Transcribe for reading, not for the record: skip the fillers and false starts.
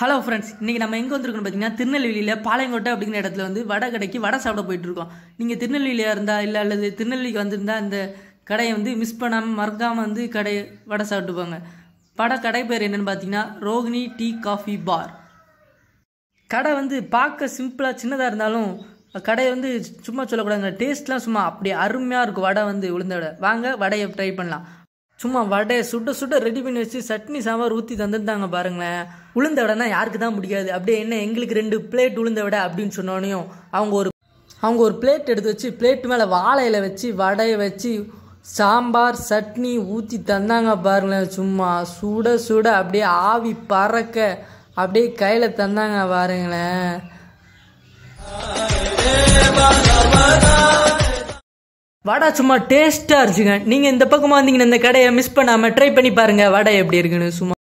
Hello friends, இன்றைக்கி நம்ம எங்கே வந்திருக்கோம்னு பார்த்தீங்கன்னா திருநெல்வேலியில் பாளையங்கோட்டை அப்படிங்கிற இடத்துல வந்து வடை கடைக்கு வடை சாப்பிட போயிட்டுருக்கோம். நீங்கள் திருநெல்வேலியாக இருந்தால் இல்லை அல்லது திருநெல்வேலிக்கு வந்திருந்தால் இந்த கடையை வந்து மிஸ் பண்ணாமல் மறக்காமல் வந்து வடை சாப்பிட்டு போங்க. கடை பேர் என்னென்னு பார்த்தீங்கன்னா ரோகிணி டீ காஃபி பார். கடை வந்து பார்க்க சிம்பிளாக சின்னதாக இருந்தாலும் கடையை வந்து சும்மா சொல்லக்கூடாதுங்க, டேஸ்ட்லாம் சும்மா அப்படி அருமையாக இருக்கும். வடை வந்து உளுந்த வடை. வாங்க வடையை ட்ரை பண்ணலாம். சும்மா வடையை சுட ரெடி பண்ணி வச்சு சட்னி சாம்பார் ஊற்றி தந்துட்டாங்க பாருங்களேன். உளுந்த வடைனா யாருக்கு தான் பிடிக்காது. அப்படியே என்ன எங்களுக்கு 2 பிளேட் உளுந்த வடை அப்படின்னு சொன்னோனையும் அவங்க ஒரு பிளேட் எடுத்து வச்சு பிளேட் மேலே வாழையில வச்சு வடையை வச்சு சாம்பார் சட்னி ஊற்றி தந்தாங்க பாருங்களேன். சும்மா சுட அப்படியே ஆவி பறக்க அப்படியே கையில் தந்தாங்க பாருங்களேன். வடை சும்மா டேஸ்ட்டாக இருந்துச்சுங்க. நீங்கள் இந்த பக்கமாக வந்தீங்கன்னா இந்த கடையை மிஸ் பண்ணாமல் ட்ரை பண்ணி பாருங்கள் வடை எப்படி இருக்குன்னு. சும்மா